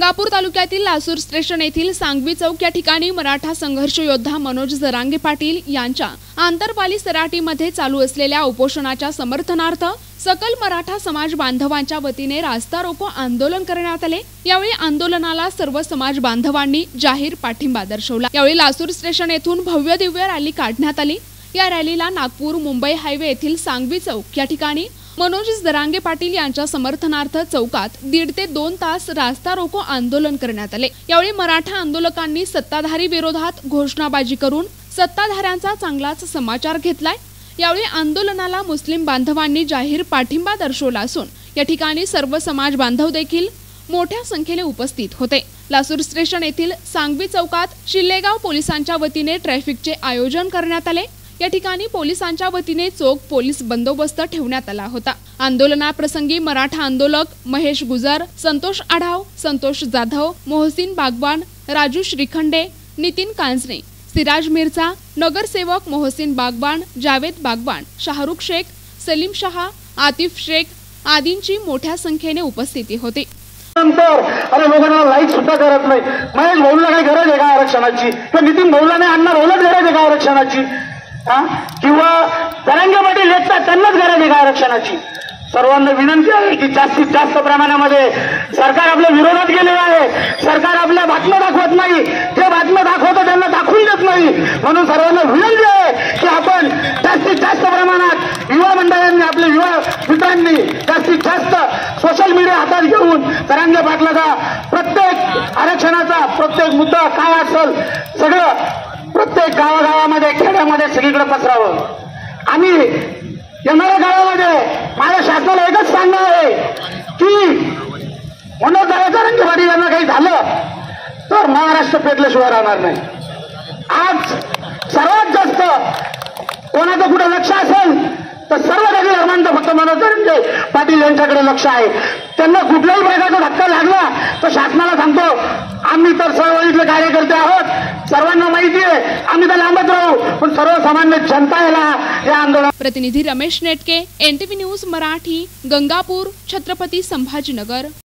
गंगापूर तालुक्यातील लासूर स्टेशन येथील सांगवी चौक या ठिकाणी मराठा संघर्ष योद्धा मनोज जरांगे पाटील यांच्या आंतरपाली सराटीमध्ये चालू असलेल्या उपोषणाच्या समर्थनार्थ सकल मराठा समाज बांधवांच्या वतीने रास्ता रोको आंदोलन करण्यात आले। यावेळी आंदोलनाला सर्व समाज बांधवांनी जाहीर पाठिंबा दर्शवला। यावेळी लासूर स्टेशन येथून भव्य दिव्य रॅली काढण्यात आली। या रॅलीला नागपूर मुंबई हायवे येथील सांगवी चौक या ठिकाणी मनोज जरांगे पाटील यांच्या समर्थनार्थ चौकात 1.5 ते 2 तास रास्ता रोको आंदोलन करण्यात आले। यावेळी मराठा आंदोलकांनी सत्ताधारी विरोधात घोषणाबाजी करून सत्ताधाऱ्यांचा चांगलाच समाचार घेतलाय। यावेळी आंदोलनाला मुस्लिम बांधवांनी जाहीर पाठिंबा दर्शवला असून या ठिकाणी सर्व समाज बांधव देखील मोठ्या संख्येने उपस्थित होते। लासूर स्टेशन येथील सांगवी चौकात शिल्लेगाव पोलिसांच्या वतीने ट्रॅफिकचे आयोजन करण्यात आले। या ठिकाणी पोलिसांच्या वतीने चोख पोलीस बंदोबस्त ठेवण्यात आला होता। आंदोलनाप्रसंगी मराठा आंदोलक महेश गुजर, संतोष आढाव, संतोष जाधव, मोहसिन बागवान, राजू श्रीखंडे, नितीन कांजणे, सिराज मिर्झा, नगरसेवक मोहसिन बागवान, जावेद बागवान, शाहरुख शेख, सलीम शहा, आतिफ शेख आदींची मोठ्या संख्येने उपस्थिती होती। अरे लोकांना लाईक सुद्धा करत नाही। महेश भाऊला काही गरज आहे का आरक्षणाची? किंवा नितीन भाऊला नाही, अण्णा भाऊलाच गरज आहे का आरक्षणाची? किंवा जरांगे पाटील येतात त्यांनाच गरज आहे का आरक्षणाची? सर्वांना विनंती आहे की जास्तीत जास्त प्रमाणामध्ये सरकार आपल्या विरोधात गेलेलं आहे। सरकार आपल्या बातम्या दाखवत नाही, जे बातम्या दाखवतो त्यांना दाखवून देत नाही। म्हणून सर्वांना विनंती आहे की आपण जास्तीत जास्त प्रमाणात युवा मंडळांनी, आपल्या युवा मित्रांनी जास्तीत जास्त सोशल मीडिया हातात घेऊन जरांगे पाटलाचा प्रत्येक आरक्षणाचा प्रत्येक मुद्दा काय असेल सगळं प्रत्येक गावागावामध्ये, खेड्यामध्ये सगळीकडे पसरावं। आम्ही येणाऱ्या काळामध्ये माझ्या शासनाला एकच सांगणार आहे की मनोज जरांगे पाटील यांना काही झालं तर महाराष्ट्र पेटल्याशिवाय राहणार नाही। आज सर्वात जास्त कोणाचं कुठे लक्ष असेल तर सर्व जाती धर्मांचं फक्त मनोज जरांगे पाटील यांच्याकडे लक्ष आहे। त्यांना कुठल्याही प्रकारचा धक्का लागला तर शासनाला सांगतो, आम्ही तर चळवळीतले कार्यकर्ते आहोत, सर्वांना माहिती आहे, आम्ही तर लांबच राहू, पण सर्वसामान्य जनता या आंदोलन। प्रतिनिधी रमेश नेटके, NTV न्यूज मराठी, गंगापूर, छत्रपती संभाजीनगर।